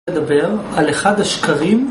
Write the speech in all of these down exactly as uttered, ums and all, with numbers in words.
לדבר על אחד השקרים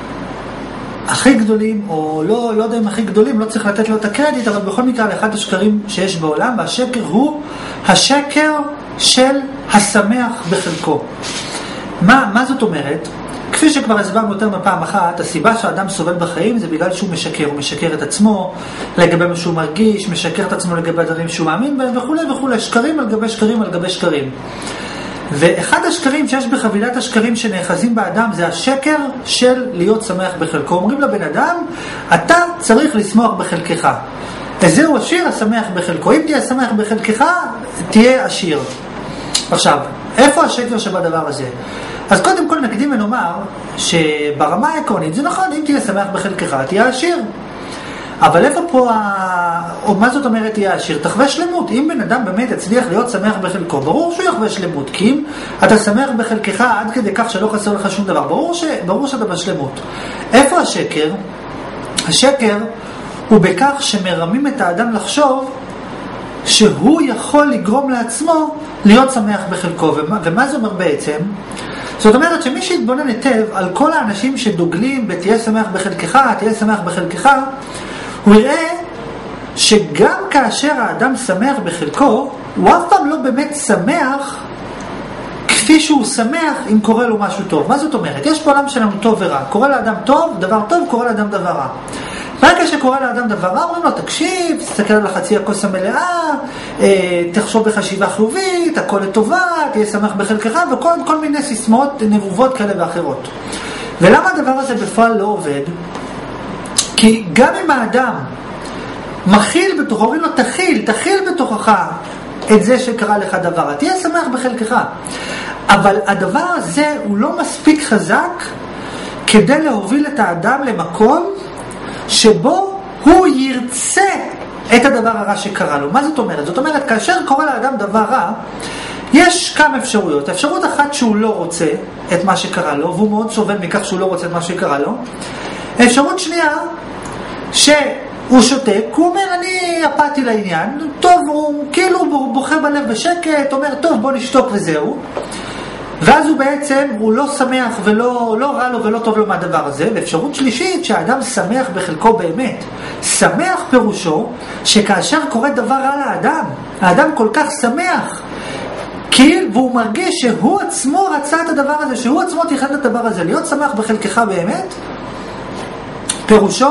הכי גדולים, או לא, לא יודע אם הכי גדולים, לא צריך לתת לו את הקרדיט, אבל בכל מקרה על אחד השקרים שיש בעולם, והשקר הוא השקר של השמח בחלקו. מה, מה זאת אומרת? כפי שכבר הסברנו יותר מפעם אחת, הסיבה שהאדם סובל בחיים זה בגלל שהוא משקר, הוא משקר את עצמו לגבי מה שהוא מרגיש, משקר את עצמו לגבי הדברים שהוא מאמין בהם וכו' וכו', שקרים על גבי שקרים על גבי שקרים. ואחד השקרים שיש בחבילת השקרים שנאחזים באדם זה השקר של להיות שמח בחלקו. אומרים לבן אדם, אתה צריך לשמוח בחלקך. וזהו השיר השמח בחלקו. אם תהיה שמח בחלקך, תהיה עשיר. עכשיו, איפה השקר שבדבר הזה? אז קודם כל נקדים ונאמר שברמה העקרונית זה נכון, אם תהיה שמח בחלקך, תהיה עשיר. אבל איפה פה, או מה זאת אומרת תהיה עשיר? תחווה שלמות. אם בן אדם באמת יצליח להיות שמח בחלקו, ברור שהוא יחווה שלמות, כי אם אתה שמח בחלקך עד כדי כך שלא חסר לך שום דבר, ברור, ש... ברור שאתה בשלמות. איפה השקר? השקר הוא בכך שמרמים את האדם לחשוב שהוא יכול לגרום לעצמו להיות שמח בחלקו. ומה, ומה זה אומר בעצם? זאת אומרת שמי שיתבונן היטב על כל האנשים שדוגלים בתהיה שמח בחלקך, תהיה שמח בחלקך, הוא יראה שגם כאשר האדם שמח בחלקו, הוא אף פעם לא באמת שמח כפי שהוא שמח אם קורה לו משהו טוב. מה זאת אומרת? יש בעולם שלנו טוב ורע. קורה לאדם טוב, דבר טוב, קורה לאדם דבר רע. רק כשקורה לאדם דבר רע, אומרים לו, תקשיב, תסתכל על החצי הכוס המלאה, תחשוב בחשיבה חיובית, הכל לטובה, תהיה שמח בחלקך, וכל כל מיני סיסמאות נבובות כאלה ואחרות. ולמה הדבר הזה בפועל לא עובד? כי גם אם האדם מכיל בתוכו, אומרים לו, תכיל, תכיל בתוכך את זה שקרה לך דבר, תהיה שמח בחלקך. אבל הדבר הזה הוא לא מספיק חזק כדי להוביל את האדם למקום שבו הוא ירצה את הדבר הרע שקרה לו. מה זאת אומרת? זאת אומרת, כאשר קורה לאדם דבר רע, יש כמה אפשרויות. אפשרות אחת שהוא לא רוצה את מה שקרה לו, והוא מאוד סובל מכך שהוא לא רוצה את מה שקרה לו. אפשרות שנייה, שהוא שותק, הוא אומר, אני אפאתי לעניין, טוב, הוא כאילו הוא בוכה בלב בשקט, אומר, טוב, בוא נשתוק וזהו. ואז הוא בעצם, הוא לא שמח ולא לא רע לו ולא טוב לו מהדבר הזה. ואפשרות שלישית, שהאדם שמח בחלקו באמת. שמח פירושו שכאשר קורה דבר רע לאדם, האדם כל כך שמח, כאילו, והוא מרגיש שהוא עצמו רצה את הדבר הזה, שהוא עצמו תיחד את הדבר הזה, להיות שמח בחלקך באמת, פירושו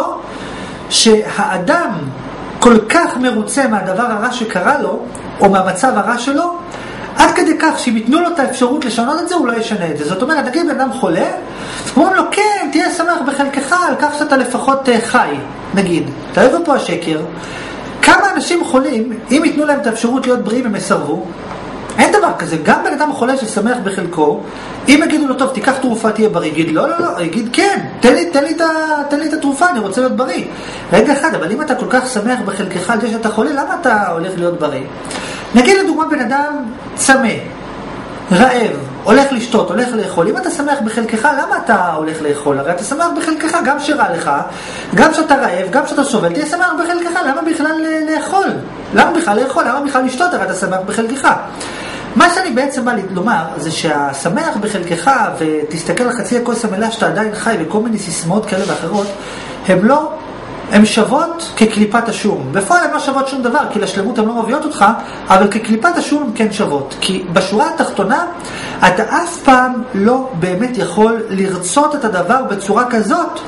שהאדם כל כך מרוצה מהדבר הרע שקרה לו, או מהמצב הרע שלו, עד כדי כך שאם יתנו לו את האפשרות לשנות את זה, הוא לא ישנה את זה. זאת אומרת, נגיד בן אדם חולה, אומרים לו, כן, תהיה שמח בחלקך על כך שאתה לפחות חי, נגיד. אתה יודע פה השקר. כמה אנשים חולים, אם יתנו להם את האפשרות להיות בריאים, הם יסרבו. אין דבר כזה. גם בן אדם חולה ששמח בחלקו, אם יגידו לו, טוב, תיקח תרופה, תהיה בריא. יגיד, לא, לא, לא. יגיד, כן, תן לי, תן לי, תן לי את התרופה, אני רוצה להיות בריא. רגע אחד, אבל אם אתה כל כך שמח בחלקך על זה שאתה חולה, למה אתה הולך להיות בריא? נגיד לדוגמה בן אדם צמא, רעב, הולך לשתות, הולך לאכול. אם אתה שמח בחלקך, למה אתה הולך לאכול? הרי אתה שמח בחלקך, גם שרע לך, גם שאתה רעב, גם שאתה סובל, תהיה שמח בחלקך. למה בכלל לאכול? למה בכלל לאכול? למה בכלל לשתות? הרי אתה שמח בחלקך. מה שאני בעצם בא לומר, זה שהשמח בחלקך, ותסתכל על חצי הכוס המלאה שאתה עדיין חי, וכל מיני סיסמאות כאלה ואחרות, הם לא... הן שוות כקליפת השום. בפועל הן לא שוות שום דבר, כי לשלמות הן לא מביאות אותך, אבל כקליפת השום הן כן שוות. כי בשורה התחתונה, אתה אף פעם לא באמת יכול לרצות את הדבר בצורה כזאת,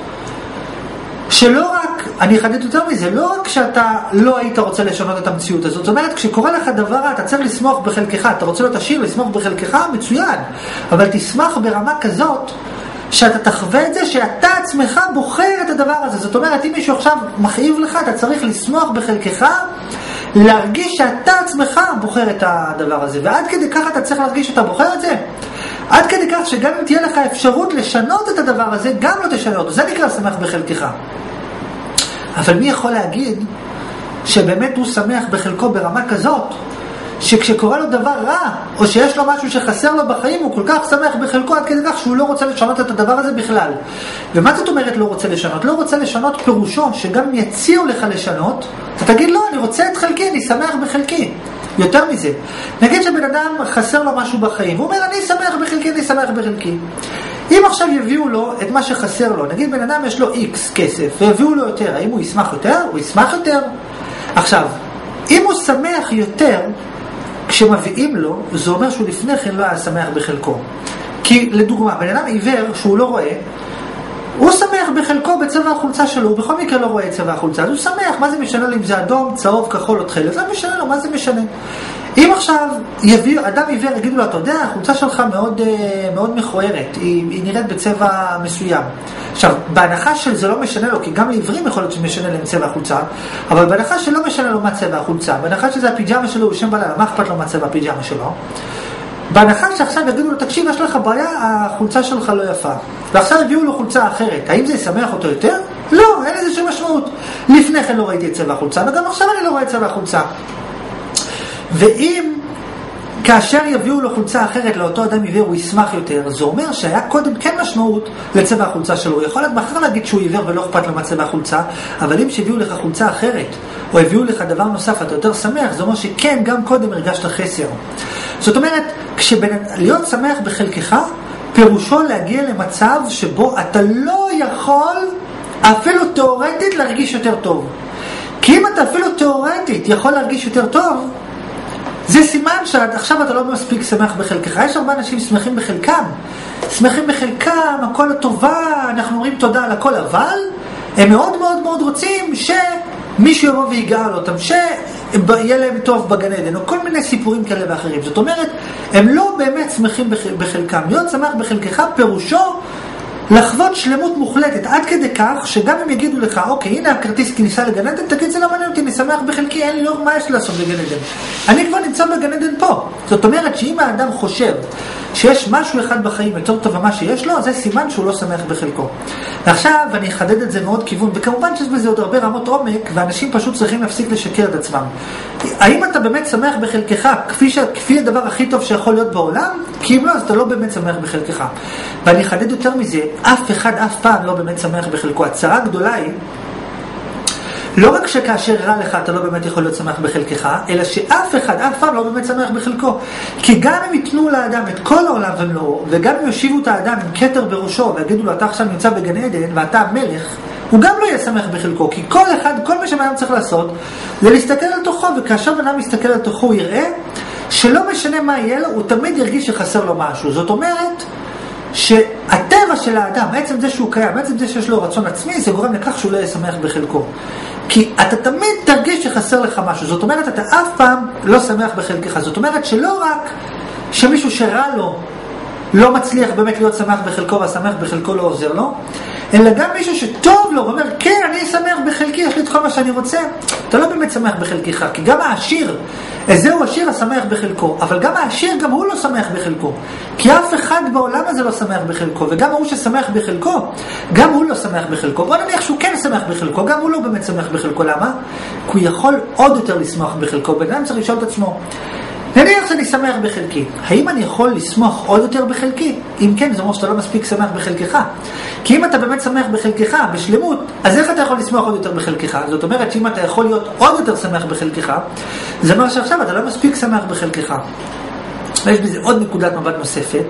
שלא רק, אני אחדד יותר מזה, לא רק שאתה לא היית רוצה לשנות את המציאות הזאת. זאת אומרת, כשקורה לך דבר, אתה צריך לשמוח בחלקך. אתה רוצה להיות עשיר, לשמוח בחלקך, מצוין. אבל תשמח ברמה כזאת, שאתה תחווה את זה, שאתה עצמך בוחר את הדבר הזה. זאת אומרת, אם מישהו עכשיו מכאיב לך, אתה צריך לשמוח בחלקך, להרגיש שאתה עצמך בוחר את הדבר הזה. ועד כדי כך אתה צריך להרגיש שאתה בוחר את זה. עד כדי כך שגם אם תהיה לך אפשרות לשנות את הדבר הזה, גם לא תשנה אותו. זה נקרא שמח בחלקך. אבל מי יכול להגיד שבאמת הוא שמח בחלקו ברמה כזאת, שכשקורה לו דבר רע, או שיש לו משהו שחסר לו בחיים, הוא כל כך שמח בחלקו עד כדי כך שהוא לא רוצה לשנות את הדבר הזה בכלל. ומה זאת אומרת לא רוצה לשנות? לא רוצה לשנות פירושו שגם אם יציעו לך לשנות, אתה תגיד, לא, אני רוצה את חלקי, אני שמח בחלקי. יותר מזה, נגיד שבן אדם חסר לו משהו בחיים, הוא אומר, אני שמח בחלקי, אני שמח בחלקי. אם עכשיו יביאו לו את מה שחסר לו, נגיד בן אדם יש לו X כסף, ויביאו לו יותר, האם הוא ישמח יותר? הוא ישמח יותר. עכשיו, אם הוא שמח יותר, כשמביאים לו, זה אומר שהוא לפני כן לא היה שמח בחלקו. כי לדוגמה, בן אדם עיוור שהוא לא רואה, הוא שמח בחלקו בצבע החולצה שלו, הוא בכל מקרה לא רואה את צבע החולצה, אז הוא שמח, מה זה משנה לו אם זה אדום, צהוב, כחול או תכלת, זה משנה לו, מה זה משנה? אם עכשיו יביא, אדם עיוור יגידו לו, אתה יודע, החולצה שלך מאוד, מאוד מכוערת, היא, היא נראית בצבע מסוים. עכשיו, בהנחה של זה לא משנה לו, כי גם לעיוורים יכול להיות שמשנה להם צבע החולצה, אבל בהנחה שלא משנה לו מה צבע החולצה, בהנחה שזה הפיג'מה שלו, הוא שם בלילה, מה אכפת לו מה צבע הפיג'מה שלו? בהנחה שעכשיו יגידו לו, תקשיב, יש לך בעיה, החולצה שלך לא יפה. ועכשיו הביאו לו חולצה אחרת. האם זה ישמח אותו יותר? לא, אין איזה שום משמעות. לפני כן לא ראיתי את צבע החולצה, וגם עכשיו אני לא רואה את צבע החולצה. ואם כאשר יביאו לו חולצה אחרת לאותו אדם עיוור, הוא ישמח יותר. זה אומר שהיה קודם כן משמעות לצבע החולצה שלו. הוא יכול עד מחר להגיד שהוא עיוור ולא אכפת לו מה צבע החולצה, אבל אם שהביאו לך חולצה אחרת, או הביאו לך דבר נוסף, אתה יותר שמח, זה אומר שכן, גם קודם הרגשת חסר. זאת אומרת, כשלהיות שמח בחלקך, פירושו להגיע למצב שבו אתה לא יכול אפילו תיאורטית להרגיש יותר טוב. כי אם אתה אפילו תיאורטית יכול להרגיש יותר טוב, זה סימן שעכשיו אתה לא מספיק שמח בחלקך. יש הרבה אנשים שמחים בחלקם, שמחים בחלקם, הכל הטובה, אנחנו אומרים תודה על הכל, אבל הם מאוד מאוד מאוד רוצים שמישהו יבוא ויגאל אותם, שיהיה להם טוב בגן עדן, או כל מיני סיפורים כאלה ואחרים. זאת אומרת, הם לא באמת שמחים בחלקם. להיות שמח בחלקך פירושו לחוות שלמות מוחלטת, עד כדי כך שגם אם יגידו לך, אוקיי, הנה הכרטיס כניסה לגן עדן, תגיד, זה לא מעניין אותי, אני שמח בחלקי, אין לי לא מה יש לעשות בגן עדן. אני כבר נמצא בגן עדן פה. זאת אומרת שאם האדם חושב שיש משהו אחד בחיים יותר טוב ממה שיש לו, זה סימן שהוא לא שמח בחלקו. ועכשיו אני אחדד את זה מאוד כיוון, וכמובן שיש בזה עוד הרבה רמות עומק, ואנשים פשוט צריכים להפסיק לשקר את עצמם. האם אתה באמת שמח בחלקך, כפי, ש... כפי הדבר הכי טוב שיכול להיות בעולם? כי אם לא, אז אתה לא באמת שמח בחלקך. ואני אחדד יותר מזה, אף אחד אף פעם לא באמת שמח בחלקו. הצרה הגדולה היא, לא רק שכאשר רע לך אתה לא באמת יכול להיות שמח בחלקך, אלא שאף אחד אף פעם לא באמת שמח בחלקו. כי גם אם ייתנו לאדם את כל העולם ומלואו, וגם אם יושיבו את האדם עם כתר בראשו, ויגידו לו, אתה עכשיו נמצא בגן עדן, ואתה המלך, הוא גם לא יהיה שמח בחלקו. כי כל אחד, כל מה שבאדם צריך לעשות, זה להסתכל על תוכו, וכאשר אדם מסתכל על תוכו, הוא יראה שלא משנה מה יהיה לו, הוא תמיד ירגיש שחסר לו משהו. זאת אומרת, שהטבע של האדם, בעצם זה שהוא קיים, בעצם זה שיש לו רצון עצמי, זה גורם לכך שהוא לא יהיה שמח בחלקו. כי אתה תמיד תרגיש שחסר לך משהו. זאת אומרת, אתה אף פעם לא שמח בחלקך. זאת אומרת שלא רק שמישהו שרע לו לא מצליח באמת להיות שמח בחלקו, והשמח בחלקו לא עוזר לו, אלא גם מישהו שטוב לו ואומר, כן, אני שמח בחלקי, יש לי את כל מה שאני רוצה. אתה לא באמת שמח בחלקך, כי גם העשיר, זהו עשיר השמח בחלקו, אבל גם העשיר, גם הוא לא שמח בחלקו. כי אף אחד בעולם הזה לא שמח בחלקו, וגם הוא ששמח בחלקו, גם הוא לא שמח בחלקו. בוא נניח שהוא כן שמח בחלקו, גם הוא לא באמת שמח בחלקו. למה? כי הוא יכול עוד יותר לשמח בחלקו. בן אדם צריך לשאול את עצמו, נניח שאני שמח בחלקי, האם אני יכול לשמוח עוד יותר בחלקי? אם כן, זה אומר שאתה לא מספיק שמח בחלקך. כי אם אתה באמת שמח בחלקך, בשלמות, אז איך אתה יכול לשמוח עוד יותר בחלקך? זאת אומרת שאם אתה יכול להיות עוד יותר שמח בחלקך, זה אומר שעכשיו אתה לא מספיק שמח בחלקך. ויש בזה עוד נקודת מבט נוספת.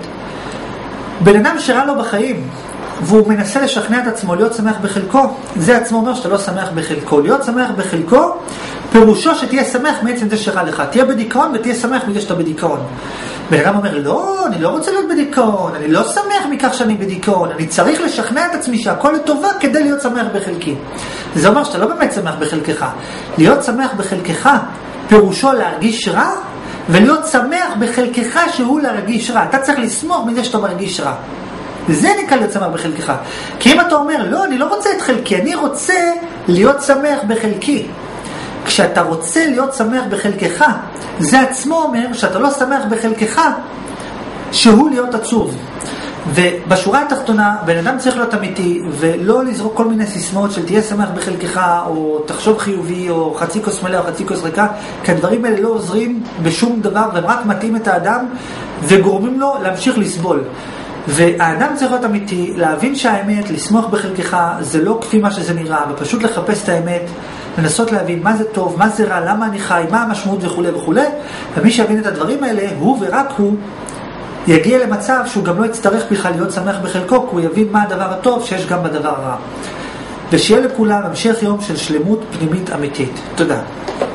בן אדם שרע לו בחיים, והוא מנסה לשכנע את עצמו להיות שמח בחלקו, זה עצמו אומר שאתה לא שמח בחלקו. להיות שמח בחלקו, פירושו שתהיה שמח מעצם זה שרע לך. תהיה בדיכאון ותהיה שמח מזה שאתה בדיכאון. בן אדם אומר, לא, אני לא רוצה להיות בדיכאון, אני לא שמח מכך שאני בדיכאון, אני צריך לשכנע את עצמי שהכל לטובה כדי להיות שמח בחלקי. זה אומר שאתה לא באמת שמח בחלקך. להיות שמח בחלקך, פירושו להרגיש רע, ולהיות שמח בחלקך שהוא להרגיש רע. אתה צריך לשמוח מזה שאתה מרגיש רע. וזה נקרא להיות שמח בחלקך. כי אם אתה אומר, לא, אני לא רוצה את חלקי, אני רוצה להיות שמח בחלקי. כשאתה רוצה להיות שמח בחלקך, זה עצמו אומר שאתה לא שמח בחלקך, שהוא להיות עצוב. ובשורה התחתונה, בן אדם צריך להיות אמיתי, ולא לזרוק כל מיני סיסמאות של תהיה שמח בחלקך, או תחשוב חיובי, או חצי כוס מלא, או חצי כוס ריקה, כי הדברים האלה לא עוזרים בשום דבר, והם רק מתאים את האדם, וגורמים לו להמשיך לסבול. והאדם צריך להיות אמיתי, להבין שהאמת, לשמוח בחלקך, זה לא כפי מה שזה נראה, ופשוט לחפש את האמת, לנסות להבין מה זה טוב, מה זה רע, למה אני חי, מה המשמעות וכו' וכו'. ומי שיבין את הדברים האלה, הוא ורק הוא, יגיע למצב שהוא גם לא יצטרך בכלל להיות שמח בחלקו, כי הוא יבין מה הדבר הטוב שיש גם בדבר הרע. ושיהיה לכולם המשך יום של שלמות פנימית אמיתית. תודה.